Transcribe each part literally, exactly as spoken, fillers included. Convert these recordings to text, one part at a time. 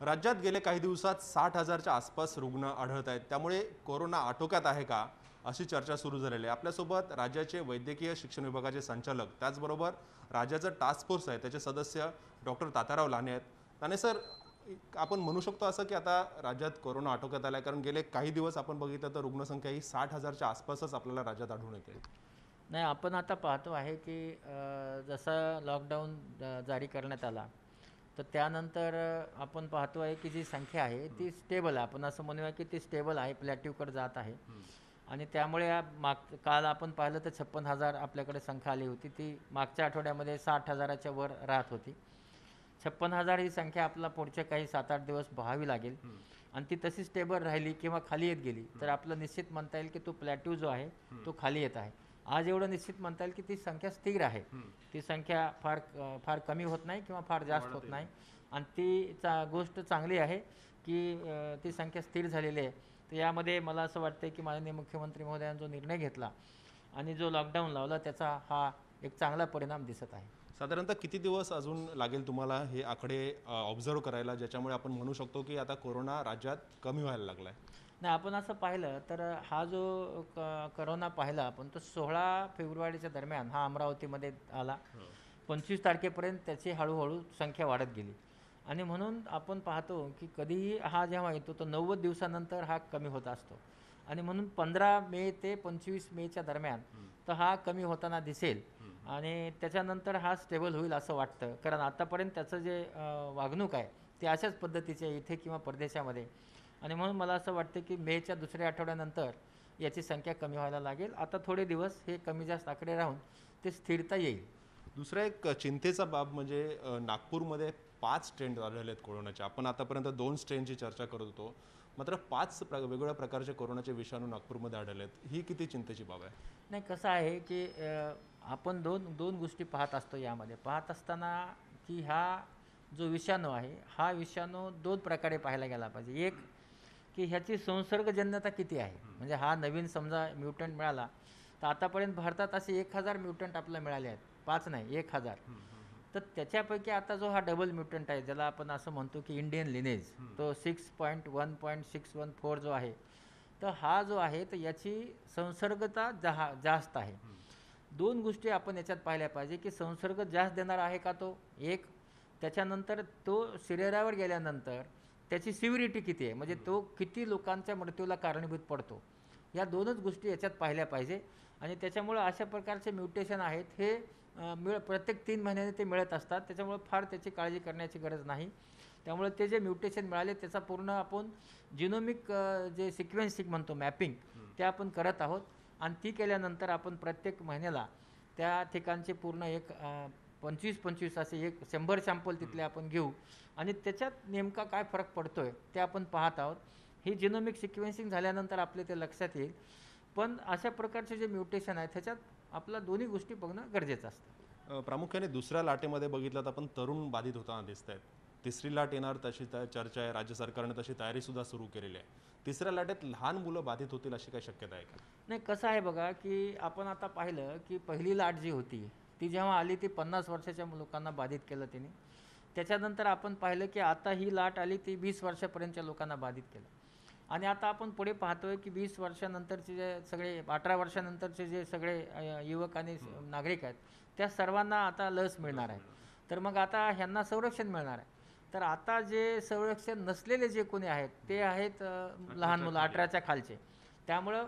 राज्यात गेले काही दिवसात साठ हजारच्या आसपास रुग्ण आढळत आहेत. त्यामुळे कोरोना आटोक्यात आहे का अशी चर्चा सुरू झालेली आहे. आपल्यासोबत राज्याचे वैद्यकीय शिक्षण विभागाचे संचालक त्याचबरोबर राज्याचं टास्क फोर्स आहे त्याचे सदस्य डॉक्टर तात्याराव लाने आहेत. लाने सर, आपण म्हणू शकतो असं की आता राज्यात कोरोना आटोक्यात आला आहे, कारण गेले काही दिवस आपण बघितलं तर रुग्णसंख्या ही साठ हजारच्या आसपासच आपल्याला राज्यात आढळून येते. नाही, आपण आता पाहतो आहे की जसं लॉकडाऊन जारी करण्यात आला तर त्यानंतर आपण पाहतो आहे की जी संख्या आहे ती स्टेबल आहे. आपण असं म्हणूया की ती स्टेबल आहे, प्लॅट्यूकडे जात आहे. आणि त्यामुळे माग काल आपण पाहिलं तर छप्पन हजार आपल्याकडे संख्या आली होती. ती मागच्या आठवड्यामध्ये साठ हजाराच्या वर राहत होती. छप्पन हजार ही संख्या आपला पुढचे काही सात आठ दिवस पाहावी लागेल. आणि ती तशी स्टेबल राहिली किंवा खाली येत गेली तर आपलं निश्चित म्हणता येईल की तो प्लॅट्यू जो आहे तो खाली येत आहे. आज एवढं निश्चित म्हणता येईल की ती संख्या स्थिर आहे. ती संख्या फार फार कमी होत नाही किंवा फार जास्त होत नाही. आणि ती चा गोष्ट चांगली आहे की ती संख्या स्थिर झालेली आहे. तर यामध्ये मला असं वाटतं की माननीय मुख्यमंत्री महोदयांनी जो निर्णय घेतला आणि जो लॉकडाऊन लावला त्याचा हा एक चांगला परिणाम दिसत आहे. साधारणतः किती दिवस अजून लागेल तुम्हाला हे आकडे ऑब्झर्व करायला, ज्याच्यामुळे आपण म्हणू शकतो की आता कोरोना राज्यात कमी व्हायला लागला आहे? नाही, आपण असं पाहिलं तर हा जो क करोना पाहिला आपण तो सोळा फेब्रुवारीच्या दरम्यान हा अमरावतीमध्ये आला. पंचवीस तारखेपर्यंत त्याची हळूहळू संख्या वाढत गेली. आणि म्हणून आपण पाहतो की कधीही हा जेव्हा येतो तो नव्वद दिवसानंतर हा कमी होत असतो. आणि म्हणून पंधरा मे ते पंचवीस मेच्या दरम्यान तर हा कमी होताना दिसेल. आणि त्याच्यानंतर हा स्टेबल होईल असं वाटतं, कारण आतापर्यंत त्याचं जे वागणूक आहे ते अशाच पद्धतीचे इथे किंवा परदेशामध्ये. आणि म्हणून मला असं वाटतं की मेच्या दुसऱ्या आठवड्यानंतर याची संख्या कमी व्हायला लागेल. आता थोडे दिवस हे कमी जास्त आकडे राहून ते स्थिरता येईल. दुसरा एक चिंतेचा बाब म्हणजे नागपूरमध्ये पाच स्ट्रेन आढळले आहेत कोरोनाचे. आपण आतापर्यंत दोन स्ट्रेनची चर्चा करत होतो, मात्र पाच प्र वेगवेगळ्या प्रकारचे कोरोनाचे विषाणू नागपूरमध्ये आढळले आहेत. ही किती चिंतेची बाब आहे? नाही, कसं आहे की आपण दोन दोन गोष्टी पाहत असतो यामध्ये. पाहत असताना की हा जो विषाणू आहे हा विषाणू दोन प्रकारे पाहायला गेला पाहिजे. एक की ह्याची संसर्गजन्यता किती आहे, म्हणजे हा नवीन समजा म्युटंट मिळाला तर आतापर्यंत भारतात असे एक हजार म्युटंट आपल्याला मिळाले आहेत. पाच नाही, एक हजार. तर त्याच्यापैकी आता जो हा डबल म्युटंट आहे ज्याला आपण असं म्हणतो की इंडियन लिनेज, तो six point one point six one four जो आहे तर हा जो आहे तर याची संसर्गता जहा जास्त आहे. दोन गोष्टी आपण याच्यात पाहिल्या पाहिजे की संसर्ग जास्त देणारा आहे का तो एक, त्याच्यानंतर तो शरीरावर गेल्यानंतर त्याची सिव्हिरिटी किती आहे, म्हणजे तो किती लोकांच्या मृत्यूला कारणीभूत पडतो. या दोनच गोष्टी याच्यात पाहिल्या पाहिजे. आणि त्याच्यामुळं अशा प्रकारचे म्युटेशन आहेत हे मिळ प्रत्येक तीन महिन्याने ते मिळत असतात. त्याच्यामुळं फार त्याची काळजी करण्याची गरज नाही. त्यामुळे ते जे म्युटेशन मिळाले त्याचा पूर्ण आपण जिनोमिक जे सिक्वेन्सिंग म्हणतो मॅपिंग ते आपण करत आहोत. आणि ती केल्यानंतर आपण प्रत्येक महिन्याला त्या ठिकाणचे पूर्ण एक पंचवीस पंचवीस असे एक शंभर सॅम्पल तिथले आपण घेऊ आणि त्याच्यात नेमका काय फरक पडतो आहे ते आपण पाहत आहोत. ही जिनोमिक सिक्वेन्सिंग झाल्यानंतर आपले ते लक्षात येईल. पण अशा प्रकारचे जे म्युटेशन आहे त्याच्यात आपला दोन्ही गोष्टी बघणं गरजेचं असतं. प्रामुख्याने दुसऱ्या लाटेमध्ये बघितलं तर आपण तरुण बाधित होताना दिसत आहेत. तिसरी लाट येणार तशी चर्चा आहे, राज्य सरकारने तशी तयारीसुद्धा सुरू केलेली आहे. तिसऱ्या लाटेत लहान मुलं बाधित होतील अशी काही शक्यता आहे का? नाही, कसं आहे बघा की आपण आता पाहिलं की पहिली लाट जी होती ती जेव्हा आली ती पन्नास वर्षाच्या लोकांना बाधित केलं तिने. त्याच्यानंतर आपण पाहिलं की आता ही लाट आली ती वीस वर्षापर्यंतच्या लोकांना बाधित केलं. आणि आता आपण पुढे पाहतोय की वीस वर्षानंतरचे जे सगळे अठरा वर्षानंतरचे जे सगळे युवक आणि नागरिक आहेत त्या सर्वांना आता लस मिळणार आहे. तर मग आता ह्यांना संरक्षण मिळणार आहे. तर आता जे संरक्षण नसलेले जे कोणी आहेत ते आहेत लहान मुलं अठराच्या खालचे. त्यामुळं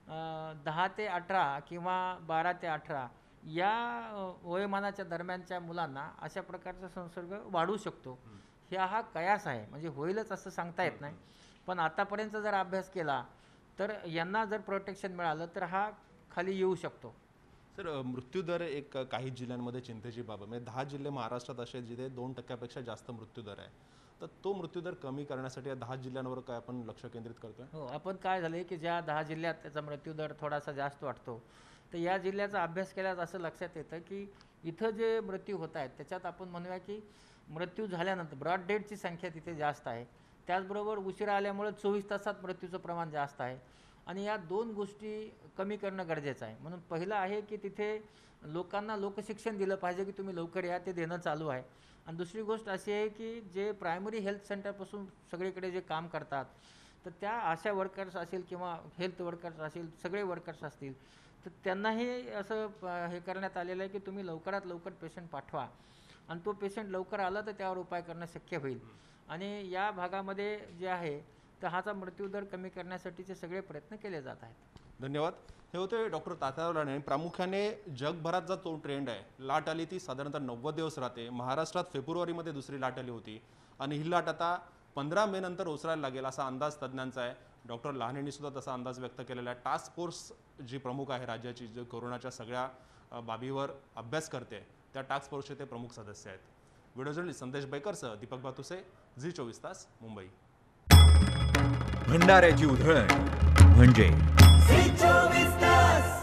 दहा ते अठरा किंवा बारा ते अठरा या वयोमानाच्या दरम्यानच्या मुलांना अशा प्रकारचा संसर्ग वाढू शकतो. ह्या हा कयास आहे, म्हणजे होईलच असं सांगता येत नाही. पण आतापर्यंत जर अभ्यास केला तर यांना जर प्रोटेक्शन मिळालं तर हा खाली येऊ शकतो. सर, मृत्यूदर एक काही जिल्ह्यांमध्ये चिंतेची बाब आहे. म्हणजे दहा जिल्हे महाराष्ट्रात असे जिथे दोन टक्क्यापेक्षा जास्त मृत्यूदर आहे. तर तो मृत्यूदर कमी करण्यासाठी या दहा जिल्ह्यांवर काय आपण लक्ष केंद्रित करतोय? हो, आपण काय झालं की ज्या दहा जिल्ह्यात त्याचा मृत्यूदर थोडासा जास्त वाटतो तर या जिल्ह्याचा अभ्यास केल्यास असं लक्षात येतं की इथं जे मृत्यू होत आहेत त्याच्यात आपण म्हणूया की मृत्यू झाल्यानंतर ब्रॉड डेथची संख्या तिथे जास्त आहे. त्याचबरोबर उशिरा आल्यामुळे चोवीस तासात मृत्यूचं प्रमाण जास्त आहे. आणि या दोन गोष्टी कमी करणं गरजेचं आहे. म्हणून पहिलं आहे की तिथे लोकांना लोकशिक्षण दिलं पाहिजे की तुम्ही लवकर या, ते देणं चालू आहे. आणि दुसरी गोष्ट अशी आहे की जे प्रायमरी हेल्थ सेंटरपासून सगळीकडे जे काम करतात, तर त्या आशा वर्कर्स असेल किंवा हेल्थ वर्कर्स असेल, सगळे वर्कर्स असतील, तर त्यांनाही असं प- हे करण्यात आलेलं आहे की तुम्ही लवकरात लवकर पेशंट पाठवा आणि तो पेशंट लवकर आला तर त्यावर उपाय करणं शक्य होईल. आणि या भागामध्ये जे आहे तर हाचा मृत्यूदर कमी करण्यासाठीचे सगळे प्रयत्न केले जात आहेत. धन्यवाद. हे होते डॉक्टर तात्याराव लांडे. प्रामुख्याने जगभरात जो तो ट्रेंड आहे, लाट आली ती साधारणतः नव्वद दिवस राहते. महाराष्ट्रात फेब्रुवारीमध्ये दुसरी लाट आली होती आणि ही लाट आता पंधरा मे नंतर ओसरायला लागेल असा अंदाज तज्ज्ञांचा आहे. डॉक्टर लहानेंनी सुद्धा तसा अंदाज व्यक्त केलेला आहे. टास्क फोर्स जी प्रमुख आहे राज्याची, जो कोरोनाच्या सगळ्या अ, बाबीवर अभ्यास करते, त्या टास्क फोर्सचे ते प्रमुख सदस्य आहेत. व्हिडिओ जर्नलिस्ट संदेश बैकरसह दीपक भातुसे, झी चोवीस तास, मुंबई. भंडाऱ्याची उधळण म्हणजे झी चोवीस तास.